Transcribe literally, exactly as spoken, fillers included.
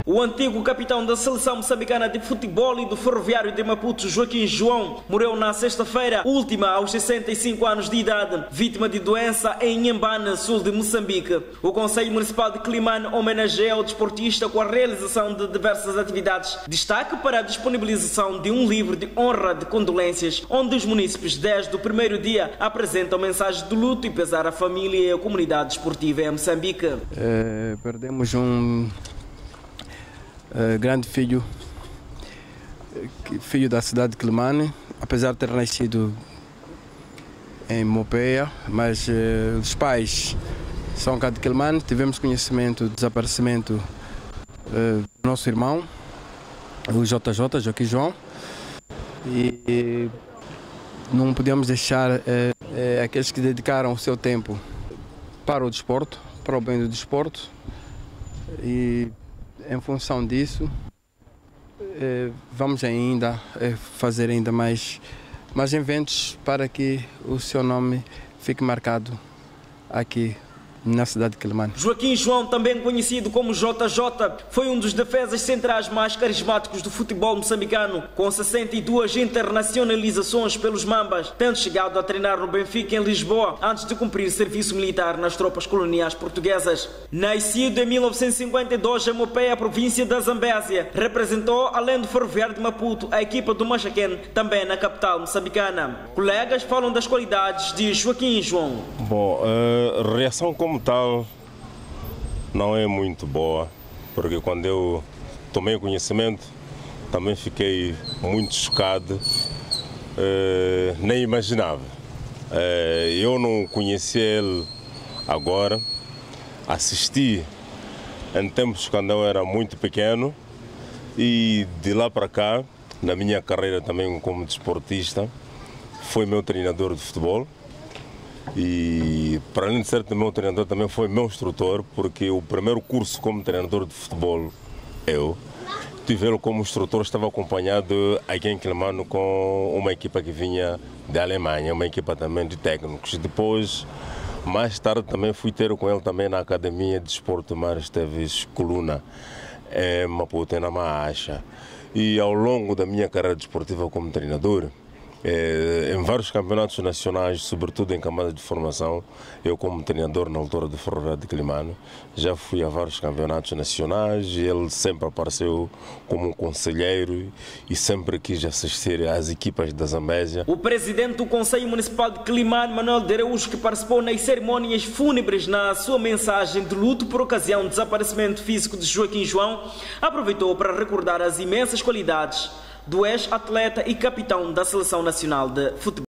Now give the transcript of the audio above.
O antigo capitão da seleção moçambicana de futebol e do Ferroviário de Maputo, Joaquim João, morreu na sexta-feira, última aos sessenta e cinco anos de idade, vítima de doença em Inhambane, sul de Moçambique. O Conselho Municipal de Climane homenageia o desportista com a realização de diversas atividades. Destaque para a disponibilização de um livro de honra de condolências, onde os munícipes desde o primeiro dia apresentam mensagens de luto e pesar à família e à comunidade desportiva em Moçambique. É, perdemos um Uh, grande filho, filho da cidade de Climane, apesar de ter nascido em Mopeia, mas uh, os pais são cá de Climane. Tivemos conhecimento do desaparecimento uh, do nosso irmão, o J J, Joaquim João, e, e não podíamos deixar uh, uh, aqueles que dedicaram o seu tempo para o desporto, para o bem do desporto, e em função disso, eh, vamos ainda eh, fazer ainda mais, mais eventos para que o seu nome fique marcado aqui na cidade de Climane. Joaquim João, também conhecido como J J, foi um dos defesas centrais mais carismáticos do futebol moçambicano, com sessenta e duas internacionalizações pelos Mambas, tendo chegado a treinar no Benfica em Lisboa antes de cumprir serviço militar nas tropas coloniais portuguesas. Nascido em mil novecentos e cinquenta e dois em Mopeia, província da Zambésia, representou, além do Ferroviário de Maputo, a equipa do Machaquén, também na capital moçambicana. Colegas falam das qualidades de Joaquim João. Bom, a reação como tal não é muito boa, porque quando eu tomei conhecimento também fiquei muito chocado, eh, nem imaginava. Eh, eu não conhecia ele agora, assisti em tempos quando eu era muito pequeno e de lá para cá, na minha carreira também como desportista, foi meu treinador de futebol. E para além de ser meu treinador, também foi meu instrutor, porque o primeiro curso como treinador de futebol, eu tive ele como instrutor, estava acompanhado aqui em Climane com uma equipa que vinha da Alemanha, uma equipa também de técnicos. Depois, mais tarde, também fui ter com ele também na Academia de Desporto Mar Esteves Coluna, em Maputo, na Maacha. E ao longo da minha carreira desportiva como treinador, É, em vários campeonatos nacionais, sobretudo em camada de formação, eu como treinador na altura do Ferroviário de Climane, já fui a vários campeonatos nacionais e ele sempre apareceu como um conselheiro e sempre quis assistir às equipas da Zambésia. O presidente do Conselho Municipal de Climane, Manuel de Araújo, que participou nas cerimônias fúnebres, na sua mensagem de luto por ocasião do desaparecimento físico de Joaquim João, aproveitou para recordar as imensas qualidades do ex-atleta e capitão da Seleção Nacional de Futebol.